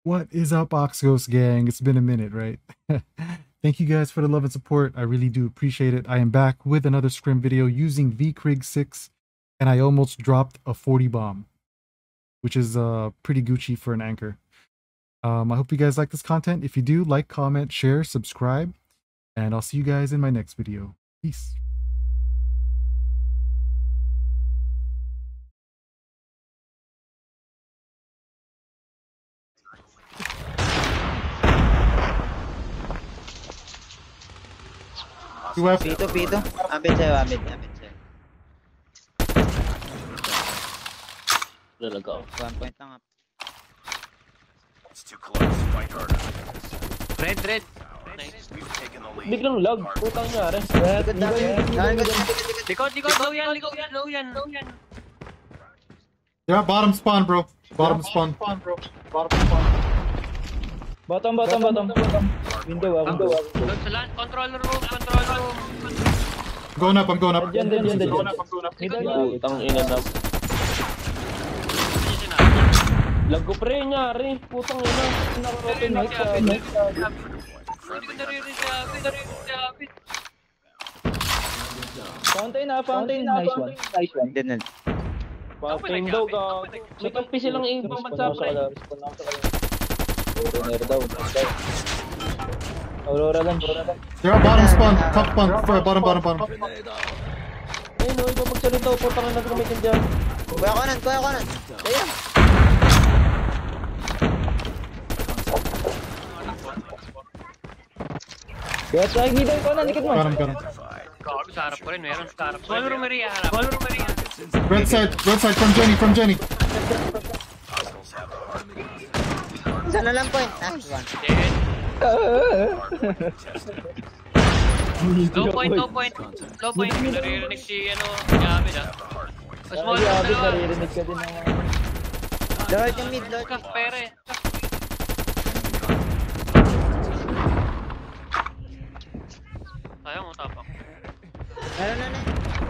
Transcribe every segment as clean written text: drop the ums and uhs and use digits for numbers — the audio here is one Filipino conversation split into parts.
What is up, Oxghost gang? It's been a minute, right? Thank you guys for the love and support. I really do appreciate it. I am back with another scrim video using the Krig 6, and I almost dropped a 40 bomb, which is pretty Gucci for an anchor. I hope you guys like this content. If you do, like, comment, share, subscribe, and I'll see you guys in my next video. Peace. Pito. Abit sa'yo. Lalago. 1 point lang. It's too close. Fight harder. Red. Nice. We've taken the lead. Biglang lag. Putang niya rin. Likod. Low yan. Yeah, bottom spawn, bro. Bottom spawn. Bottom. Window. Doon sa land. Control room. I'm going up. Diyan. Putang ina na. Lag ko pre niya rin. Putang ina. Nakarotin na siya. Hindi ko naririnig si Abit. Fountain. Nice one. Din. Fountain daw ka. May kampi silang ibang bansa pre. Aurora lang. Yeah, bottom spawn. Top spawn. Bottom. Ay no, iba magsalita. Putang ina na gamitin dyan. Kuya ko nan. Ayan. Kaya try middle ko na. Likod mo. Got him. Sa harap ko rin. Meron sa harap. Small room area harap. Red side from Jenny. Sana lang point. Low point. Naririnig si Abit ah. Small room Abit, dalawa. naririnig ka din ng Lord yung mid. Kak pere. Ayaw mo tapak. Meron na.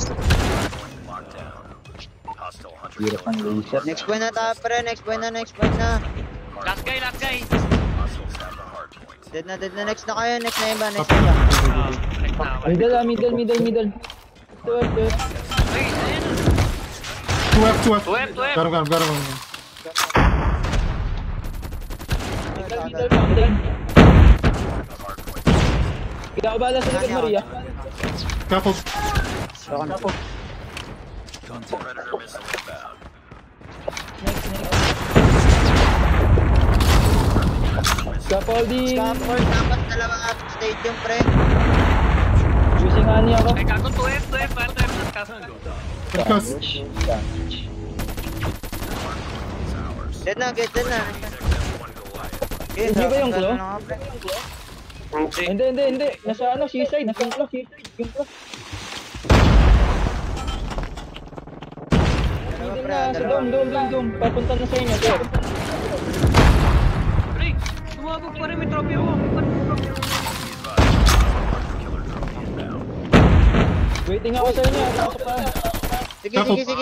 Hostile hunter. Next point na tayo pre. Next point na. Last guy. Hostiles have the hard point. Dead na. Next na kayo. Next na ba? middle. Tuwet. Wait, ayun. 2F. Tuwep. Got him. Middle fountain. Ikaw bala sa likod, Maria. Careful. Predator missile inbound. Scaffolding. Scaffold dapat dalawa at stadium pre. Using honey ako. Ay, kago tuwep. Para tuwep sa scaffold. Focus. Dead na. Hindi ba yung claw? Hindi. Nasa seaside. Yung claw. Hindi na, sa dome. Papunta na sa inyo, sir. Krig, tumabog pa rin may trophy ako. Waiting ako sa inyo. Pasok pa. Sige.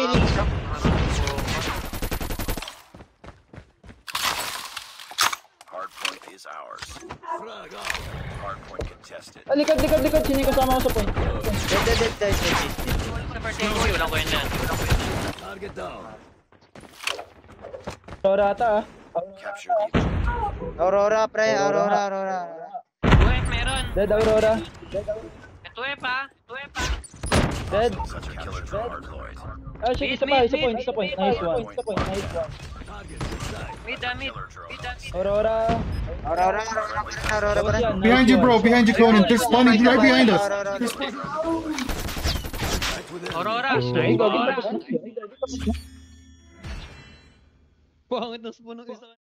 Hard point is ours. Hard point contested. Likod. Sino yung kasama ko sa point? Dead. Sa first game ko, walang kwenta. Target down. Aurora ata Capture the objective. Aurora pre. Tuwep, meron. Dead Aurora. Tuwep ha. Dead. Such a killer drone hardpoint. Shit, isa point. Nice one. Mid. Aurora. Aurora pre. Behind you, bro. Behind you, Conan. They're spawning right behind us. Aurora. Nice. Pangit na spawn ng isa.